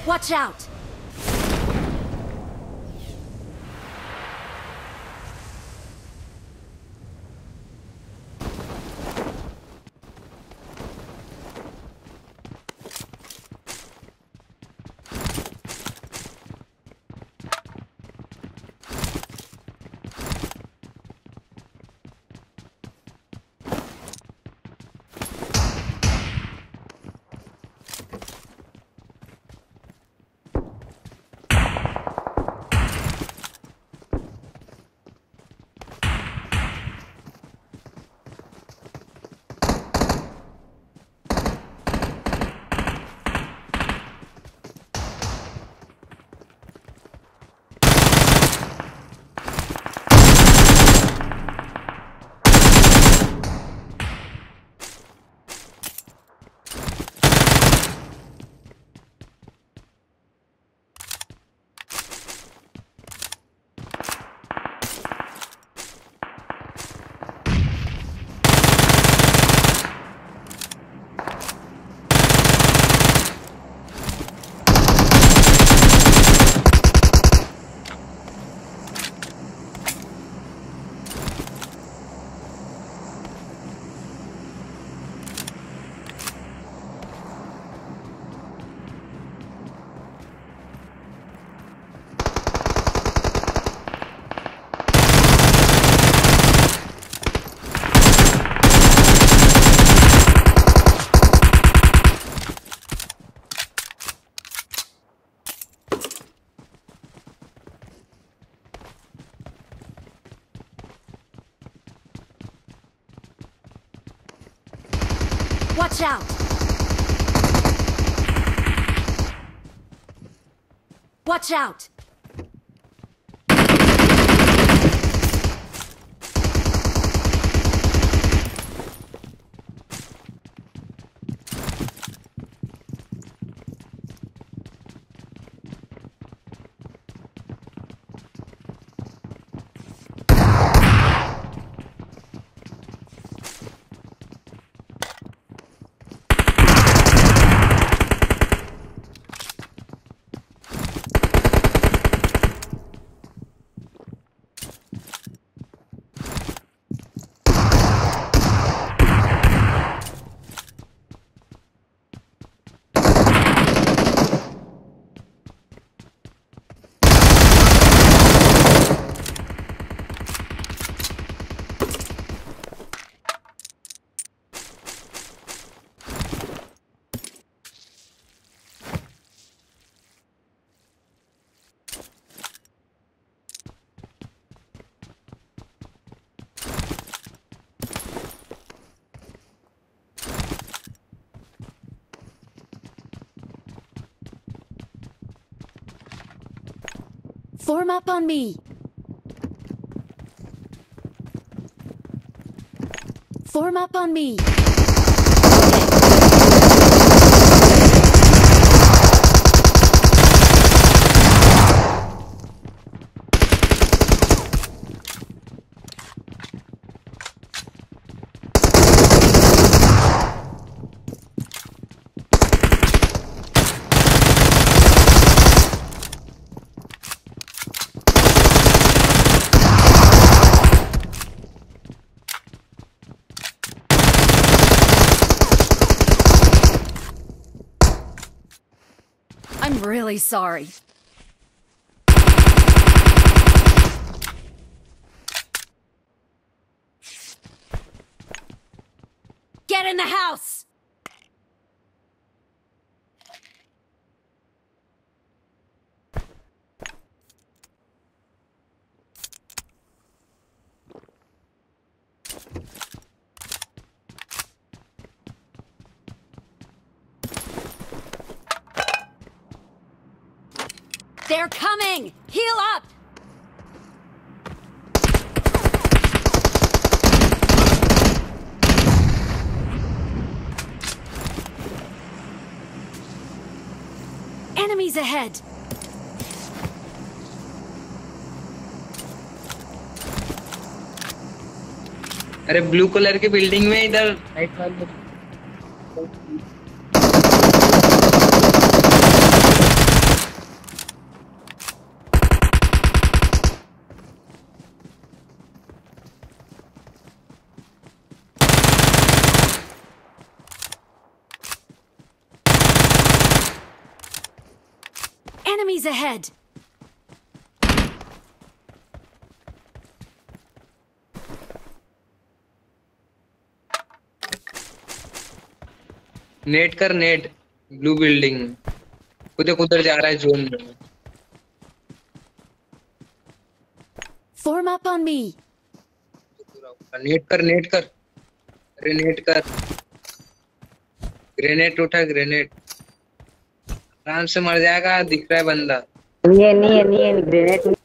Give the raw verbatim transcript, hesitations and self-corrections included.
Watch out! Watch out! Watch out! Form up on me. Form up on me. I'm really sorry. Get in the house! They're coming! Heal up! Enemies ahead! अरे blue colour के building में इधर right वाले Enemies ahead! नेट कर नेट blue building में कुछ उधर जा रहा है जोन में। Form up on me! नेट कर नेट कर अरे नेट कर ग्रेनेड उठा ग्रेनेड आराम से मर जाएगा दिख रहा है बंदा। नहीं है नहीं है नहीं है ग्रेनेड